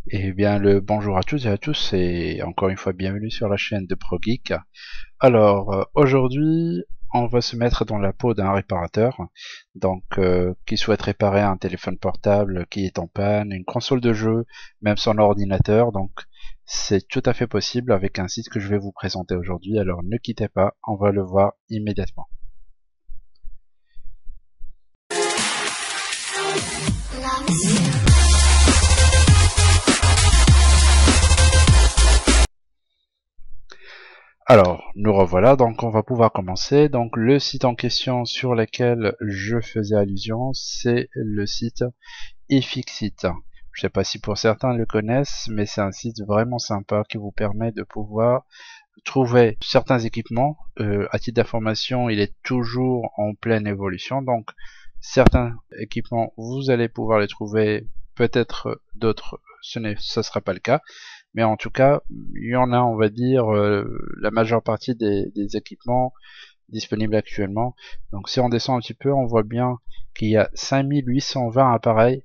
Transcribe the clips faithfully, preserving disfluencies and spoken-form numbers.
Eh bien, le bonjour à toutes et à tous, et encore une fois, bienvenue sur la chaîne de ProGeek. Alors, euh, aujourd'hui, on va se mettre dans la peau d'un réparateur, donc euh, qui souhaite réparer un téléphone portable qui est en panne, une console de jeu, même son ordinateur. Donc, c'est tout à fait possible avec un site que je vais vous présenter aujourd'hui. Alors, ne quittez pas, on va le voir immédiatement. Alors, nous revoilà, donc on va pouvoir commencer. Donc le site en question sur lequel je faisais allusion, c'est le site iFixit. Je ne sais pas si pour certains le connaissent, mais c'est un site vraiment sympa qui vous permet de pouvoir trouver certains équipements. Euh, à titre d'information, il est toujours en pleine évolution, donc certains équipements, vous allez pouvoir les trouver, peut-être d'autres, ce ne sera pas le cas. Mais en tout cas, il y en a, on va dire, euh, la majeure partie des, des équipements disponibles actuellement. Donc si on descend un petit peu, on voit bien qu'il y a cinq mille huit cent vingt appareils,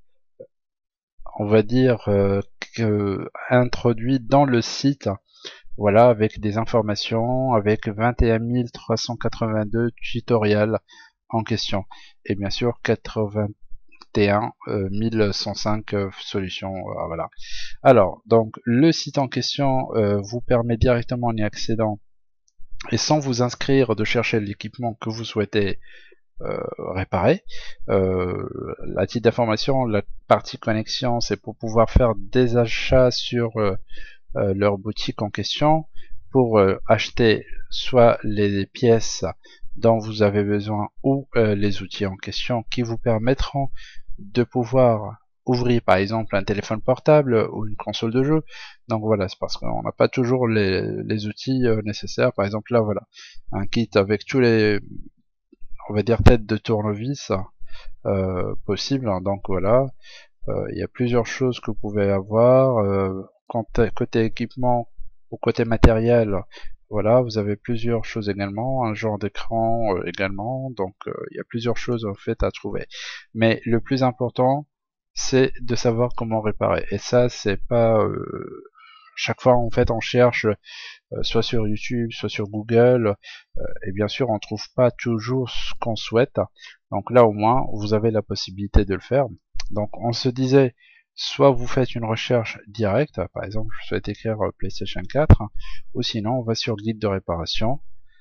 on va dire, euh, que, introduits dans le site. Voilà, avec des informations, avec vingt et un mille trois cent quatre-vingt-deux tutoriels en question. Et bien sûr, quatre-vingt et un mille cent cinq euh, solutions. Euh, voilà. Alors, donc le site en question euh, vous permet directement en y accédant et sans vous inscrire de chercher l'équipement que vous souhaitez euh, réparer. Euh, à titre d'information, la partie connexion, c'est pour pouvoir faire des achats sur euh, euh, leur boutique en question, pour euh, acheter soit les pièces dont vous avez besoin ou euh, les outils en question qui vous permettront de pouvoir ouvrir par exemple un téléphone portable ou une console de jeu. Donc voilà, c'est parce qu'on n'a pas toujours les, les outils euh, nécessaires. Par exemple là, voilà, un kit avec tous les, on va dire, têtes de tournevis euh, possibles. Donc voilà, euh, il y a plusieurs choses que vous pouvez avoir. Euh, côté équipement ou côté matériel, voilà, vous avez plusieurs choses également, un genre d'écran euh, également, donc euh, il y a plusieurs choses en fait à trouver. Mais le plus important, c'est de savoir comment réparer. Et ça, c'est pas euh, chaque fois en fait on cherche euh, soit sur YouTube, soit sur Google, euh, et bien sûr on trouve pas toujours ce qu'on souhaite. Donc là au moins vous avez la possibilité de le faire. Donc on se disait, soit vous faites une recherche directe, par exemple je souhaite écrire PlayStation quatre, ou sinon on va sur guide de réparation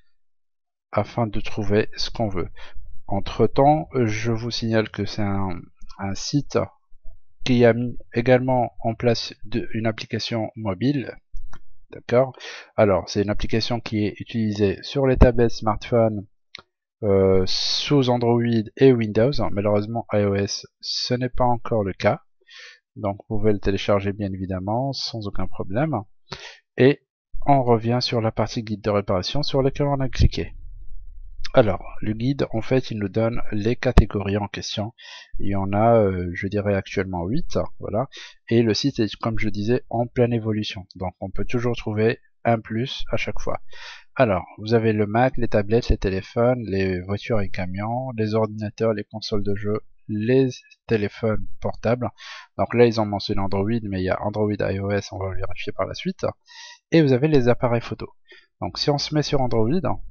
afin de trouver ce qu'on veut. Entre temps, je vous signale que c'est un, un site qui a mis également en place de, une application mobile. D'accord. Alors c'est une application qui est utilisée sur les tablettes, smartphones, euh, sous Android et Windows. Malheureusement iOS ce n'est pas encore le cas. Donc vous pouvez le télécharger bien évidemment sans aucun problème. Et on revient sur la partie guide de réparation sur laquelle on a cliqué. Alors, le guide, en fait, il nous donne les catégories en question. Il y en a, euh, je dirais actuellement huit, voilà. Et le site est, comme je disais, en pleine évolution. Donc, on peut toujours trouver un plus à chaque fois. Alors, vous avez le Mac, les tablettes, les téléphones, les voitures et camions, les ordinateurs, les consoles de jeux, les téléphones portables. Donc là, ils ont mentionné Android, mais il y a Android, iOS, on va le vérifier par la suite. Et vous avez les appareils photo. Donc, si on se met sur Android,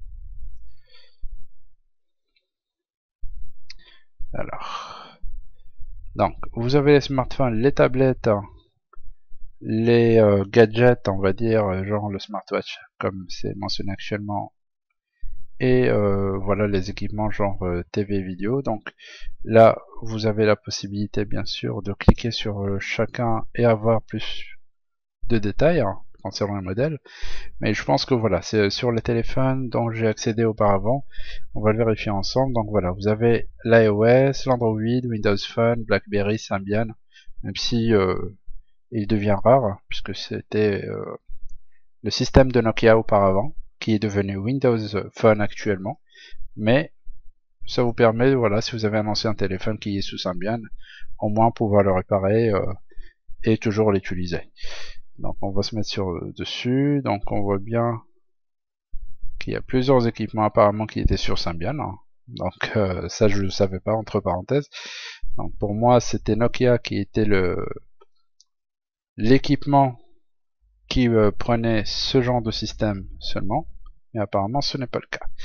alors, donc vous avez les smartphones, les tablettes, les euh, gadgets, on va dire, genre le smartwatch, comme c'est mentionné actuellement, et euh, voilà les équipements genre euh, T V vidéo. Donc là, vous avez la possibilité, bien sûr, de cliquer sur euh, chacun et avoir plus de détails hein, concernant le modèle. Mais je pense que voilà, c'est sur les téléphones dont j'ai accédé auparavant. On va le vérifier ensemble. Donc voilà, vous avez l'iOS, l'Android, Windows Phone, BlackBerry, Symbian, même si euh, il devient rare, puisque c'était euh, le système de Nokia auparavant, qui est devenu Windows Phone actuellement. Mais ça vous permet, voilà, si vous avez un ancien téléphone qui est sous Symbian, au moins pouvoir le réparer euh, et toujours l'utiliser. Donc on va se mettre sur dessus. Donc on voit bien qu'il y a plusieurs équipements apparemment qui étaient sur Symbian. Donc euh, ça je ne le savais pas, entre parenthèses. Donc pour moi c'était Nokia qui était le l'équipement qui euh, prenait ce genre de système seulement, mais apparemment ce n'est pas le cas.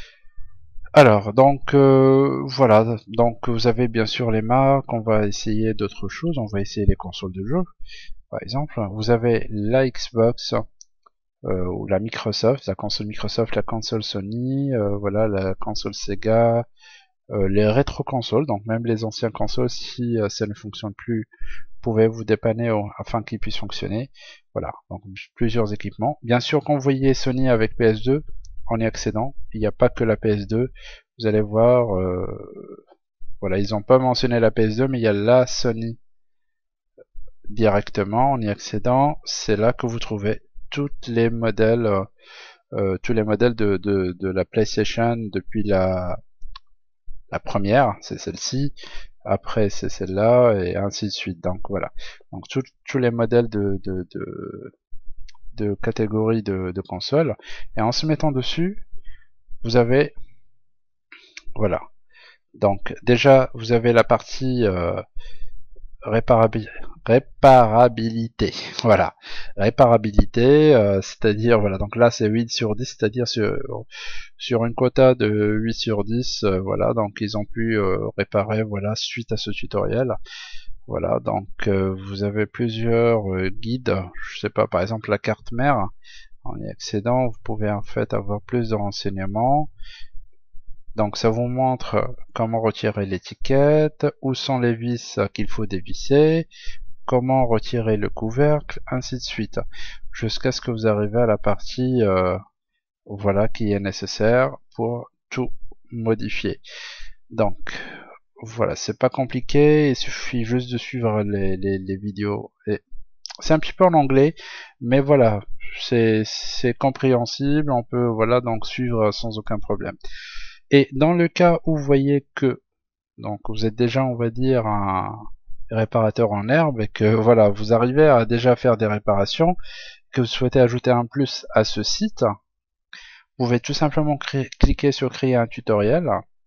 Alors, donc euh, voilà, donc vous avez bien sûr les marques, on va essayer d'autres choses, on va essayer les consoles de jeu, par exemple. Vous avez la Xbox, euh, ou la Microsoft, la console Microsoft, la console Sony, euh, voilà, la console Sega, euh, les rétro-consoles, donc même les anciennes consoles, si euh, ça ne fonctionne plus, pouvez vous dépanner au, afin qu'ils puissent fonctionner. Voilà, donc plusieurs équipements. Bien sûr, quand vous voyez Sony avec P S deux, en y accédant, il n'y a pas que la P S deux. Vous allez voir, euh, voilà, ils n'ont pas mentionné la P S deux, mais il y a la Sony directement en y accédant. C'est là que vous trouvez toutes les modèles, euh, euh, tous les modèles de, de, de la PlayStation depuis la, la première, c'est celle-ci. Après c'est celle-là et ainsi de suite. Donc voilà. Donc tous les modèles de, de, de, de catégorie de, de console. Et en se mettant dessus, vous avez, voilà. Donc déjà vous avez la partie euh, réparabilité. réparabilité voilà, réparabilité, euh, c'est-à-dire voilà, donc là c'est huit sur dix, c'est-à-dire sur, sur une quota de huit sur dix, euh, voilà, donc ils ont pu euh, réparer, voilà, suite à ce tutoriel. Voilà, donc euh, vous avez plusieurs euh, guides, je sais pas, par exemple la carte mère, en y accédant vous pouvez en fait avoir plus de renseignements. Donc ça vous montre comment retirer l'étiquette, où sont les vis qu'il faut dévisser, comment retirer le couvercle, ainsi de suite, jusqu'à ce que vous arrivez à la partie euh, voilà, qui est nécessaire pour tout modifier. Donc voilà, c'est pas compliqué, il suffit juste de suivre les, les, les vidéos. C'est un petit peu en anglais, mais voilà, c'est compréhensible, on peut voilà donc suivre sans aucun problème. Et dans le cas où vous voyez que donc vous êtes déjà, on va dire, un réparateur en herbe et que voilà, vous arrivez à déjà faire des réparations, que vous souhaitez ajouter un plus à ce site, vous pouvez tout simplement cliquer sur créer un tutoriel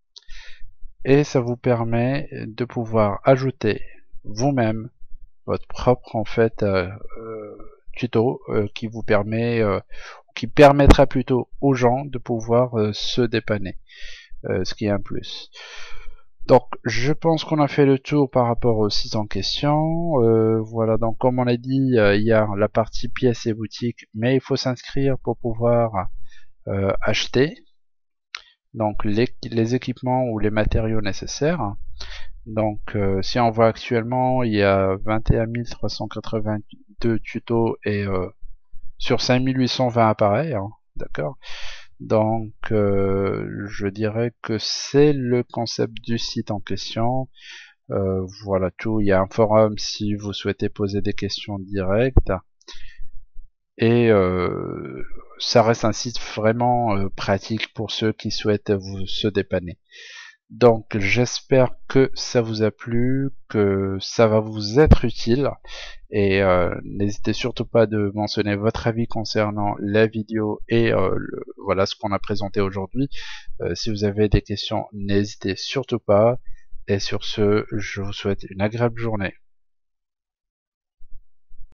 et ça vous permet de pouvoir ajouter vous-même votre propre en fait euh, euh, tuto euh, qui vous permet euh, qui permettra plutôt aux gens de pouvoir euh, se dépanner, euh, ce qui est un plus. Donc je pense qu'on a fait le tour par rapport au site en question. Euh, voilà, donc comme on a dit, euh, il y a la partie pièces et boutiques, mais il faut s'inscrire pour pouvoir euh, acheter donc les, les équipements ou les matériaux nécessaires. Donc euh, si on voit actuellement, il y a vingt et un mille trois cent quatre-vingt-deux tutos et euh, sur cinq mille huit cent vingt appareils, hein, d'accord. Donc euh, je dirais que c'est le concept du site en question. Euh, voilà tout, il y a un forum si vous souhaitez poser des questions directes. Et euh, ça reste un site vraiment euh, pratique pour ceux qui souhaitent vous se dépanner. Donc j'espère que ça vous a plu, que ça va vous être utile, et euh, n'hésitez surtout pas de mentionner votre avis concernant la vidéo et euh, le, voilà ce qu'on a présenté aujourd'hui. Euh, si vous avez des questions, n'hésitez surtout pas, et sur ce, je vous souhaite une agréable journée.